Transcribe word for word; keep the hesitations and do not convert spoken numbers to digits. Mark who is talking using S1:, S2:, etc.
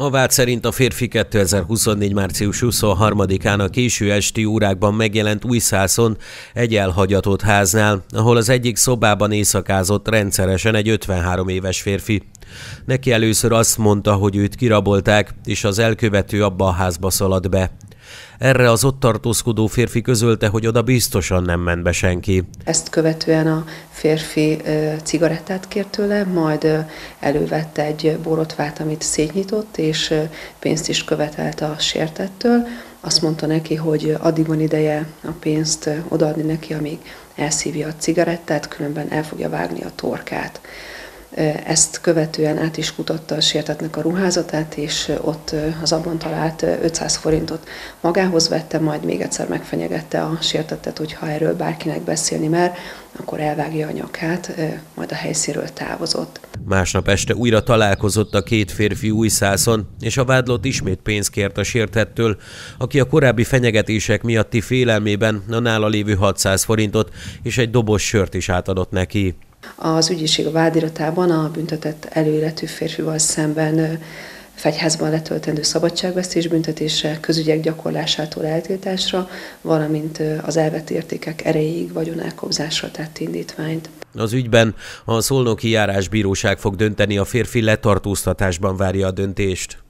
S1: A vád szerint a férfi kétezer-huszonnégy. március huszonharmadikán a késő esti órákban megjelent Újszászon egy elhagyatott háznál, ahol az egyik szobában éjszakázott rendszeresen egy ötvenhárom éves férfi. Neki először azt mondta, hogy őt kirabolták, és az elkövető abba a házba szaladt be. Erre az ott tartózkodó férfi közölte, hogy oda biztosan nem ment be senki.
S2: Ezt követően a férfi e, cigarettát kért tőle, majd e, elővette egy borotvát, amit szétnyitott, és e, pénzt is követelt a sértettől. Azt mondta neki, hogy addig van ideje a pénzt odaadni neki, amíg elszívja a cigarettát, különben el fogja vágni a torkát. Ezt követően át is kutatta a sértettnek a ruházatát, és ott az abban talált ötszáz forintot magához vette, majd még egyszer megfenyegette a sértettet, hogy ha erről bárkinek beszélni mer, akkor elvágja a nyakát, majd a helyszínről távozott.
S1: Másnap este újra találkozott a két férfi Újszászon, és a vádlott ismét pénzt kért a sértettől, aki a korábbi fenyegetések miatti félelmében a nála lévő hatszáz forintot és egy doboz sört is átadott neki.
S2: Az ügyészség a vádiratában a büntetett előéletű férfival szemben fegyházban letöltendő szabadságvesztés büntetése, közügyek gyakorlásától eltiltásra, valamint az elvett értékek erejéig vagyonelkobzásra tett indítványt.
S1: Az ügyben a Szolnoki Járásbíróság fog dönteni, a férfi letartóztatásban várja a döntést.